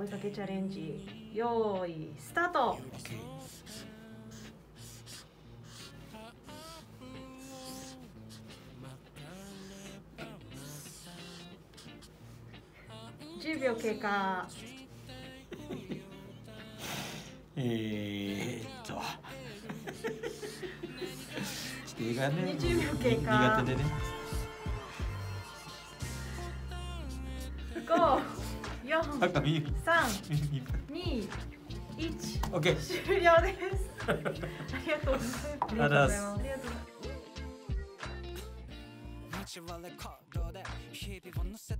追いかけチャレンジ、用意スタート。10秒経過。 ちょっと映画ね、 20秒経過。 苦手でね。 5、4、3、2、1、 オッケー。 終了です。ありがとうございます。 ありがとうございます。 ありがとうございます。